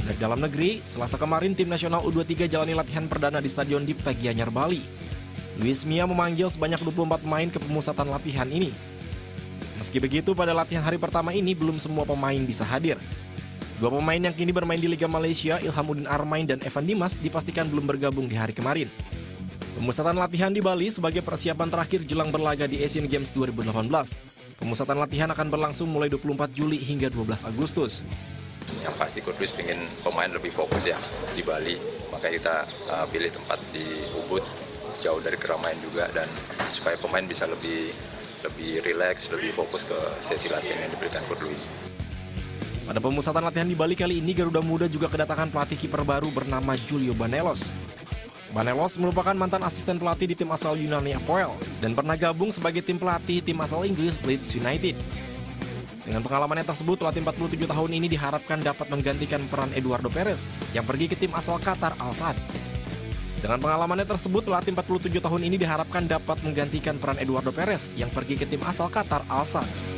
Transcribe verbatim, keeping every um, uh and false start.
Dari dalam negeri, Selasa kemarin tim nasional U dua puluh tiga jalani latihan perdana di Stadion Dipta Gianyar, Bali. Luis Mia memanggil sebanyak dua puluh empat pemain ke pemusatan latihan ini. Meski begitu, pada latihan hari pertama ini belum semua pemain bisa hadir. Dua pemain yang kini bermain di Liga Malaysia, Ilhamuddin Armain dan Evan Dimas, dipastikan belum bergabung di hari kemarin. Pemusatan latihan di Bali sebagai persiapan terakhir jelang berlaga di Asian Games dua ribu delapan belas. Pemusatan latihan akan berlangsung mulai dua puluh empat Juli hingga dua belas Agustus. Yang pasti Coach Luis ingin pemain lebih fokus ya di Bali, maka kita uh, pilih tempat di Ubud, jauh dari keramaian juga, dan supaya pemain bisa lebih lebih rileks, lebih fokus ke sesi latihan yang diberikan Coach Luis. Pada pemusatan latihan di Bali kali ini, Garuda Muda juga kedatangan pelatih kiper baru bernama Julio Banelos. Banelos merupakan mantan asisten pelatih di tim asal Yunani Apoel dan pernah gabung sebagai tim pelatih tim asal Inggris Leeds United. Dengan pengalamannya tersebut, pelatih empat puluh tujuh tahun ini diharapkan dapat menggantikan peran Eduardo Perez yang pergi ke tim asal Qatar Al Sadd. Dengan pengalamannya tersebut, pelatih empat puluh tujuh tahun ini diharapkan dapat menggantikan peran Eduardo Perez yang pergi ke tim asal Qatar Al Sadd.